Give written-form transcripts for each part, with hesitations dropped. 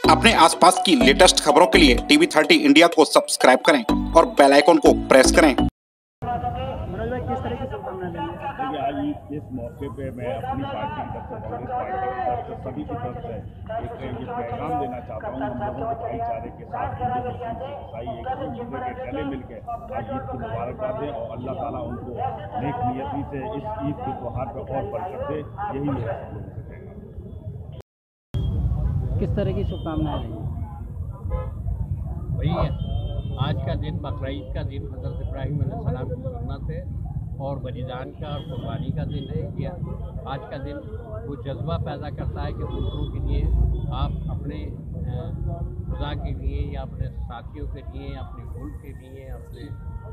अपने आसपास की लेटेस्ट खबरों के लिए टीवी 30 इंडिया को सब्सक्राइब करें और बेल आइकन को प्रेस करें। देखिए, आज इस मौके पे मैं अपनी पार्टी की तरफ से, कांग्रेस पार्टी की तरफ से, सभी की तरफ से एक ये पैगाम देना चाहता हूँ हम लोगों को भाईचारे के साथ हिंदू मुस्लिम ईसाई एक दूसरे के गले मिल के आज ईद की मुबारकबाद दें और अल्लाह ताला उनको नेक नियति से इस ईद के त्यौहार पर और बरकत दे। यही है सब लोगों से पैगाम। किस तरह की शुभकामनाएं रही? वही है, आज का दिन बकरा ईद का दिन हज़रत इब्राहीम अलैहिस्सलाम की सुन्नत है और बलिदान का और कुर्बानी का दिन है। ये आज का दिन वो जज्बा पैदा करता है कि दूसरों के लिए आप अपने खुदा के लिए या अपने साथियों के लिए या अपने मुल्क के लिए अपने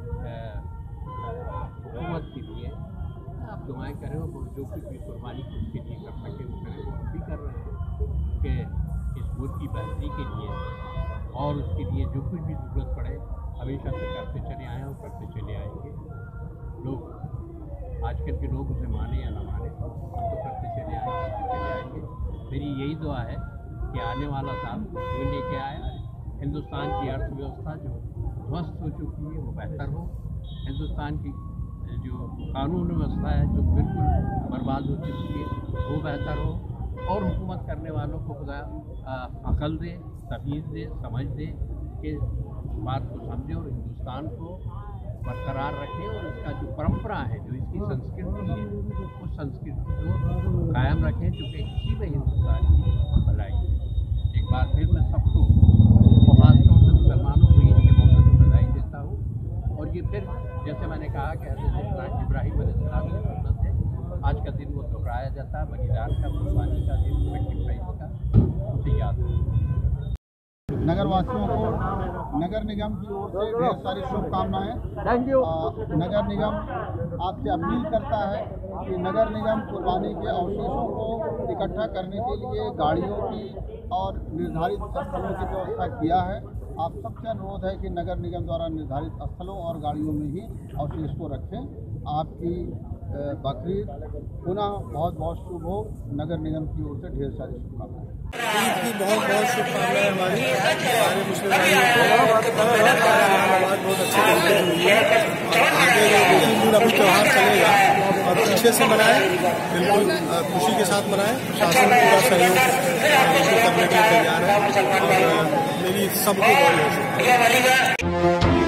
हुकूमत के लिए आप दुआएं करें और जो कुछ भी कुर्बानी उसके लिए कर सके वो करें। वो भी कर रहे हैं कि इस मुल्क की बेहतरी के लिए और उसके लिए जो कुछ भी ज़रूरत पड़े हमेशा से करते चले आए और करते चले आएंगे। लोग आजकल के लोग उसे माने या ना माने, हम तो करते चले आएंगे। मेरी यही दुआ है कि आने वाला साल जो लेके आया हिंदुस्तान की अर्थव्यवस्था जो ध्वस्त हो चुकी है वो बेहतर हो, हिंदुस्तान की जो कानून व्यवस्था है जो बिल्कुल बर्बाद हो चुकी है वो बेहतर हो और हुकूमत करने वालों को खुदा अकल दे, तमीज़ दे, समझ दे कि बात को समझे और हिंदुस्तान को बरकरार रखें और इसका जो परंपरा है जो इसकी संस्कृति है उस संस्कृति को कायम रखें, क्योंकि इसी में हिंदुस्तान की भलाई है। एक बार फिर मैं सबको खासतौर से मुसलमानों को ईद के मौके पर बधाई देता हूँ। और ये फिर जैसे मैंने कहा कि हज़रत इब्राहीम अलैहिस्सलाम की सुन्नत है, आज का दिन वो दोहराया जाता है, बलिदान का, कुर्बानी का दिन, सेक्रीफाइस का, उसे याद है। नगर वासियों को नगर निगम की ओर से ढेर सारी शुभकामनाएं। नगर निगम आपसे अपील करता है कि नगर निगम कुर्बानी के अवशेषों को इकट्ठा करने के लिए गाड़ियों की और निर्धारित स्थलों की व्यवस्था किया है। आप सबसे अनुरोध है कि नगर निगम द्वारा निर्धारित स्थलों और गाड़ियों में ही अवशेष को रखें। आपकी बकरीद पुनः बहुत बहुत शुभ हो। नगर निगम की ओर से ढेर सारी शुभकामनाएं। ईद की बहुत बहुत शुभकामनाएं हमारी सारे मुस्लिम भाइयों को। बहुत अच्छे तरीके से हुई है और आगे जो 2-3 दिन अभी त्यौहार चलेगा और अच्छे से मनाएं, बिल्कुल खुशी के साथ मनाएं। शासन पूरा सहयोग करने के लिए तैयार है और मेरी सबको बहुत शुभकामनाएं।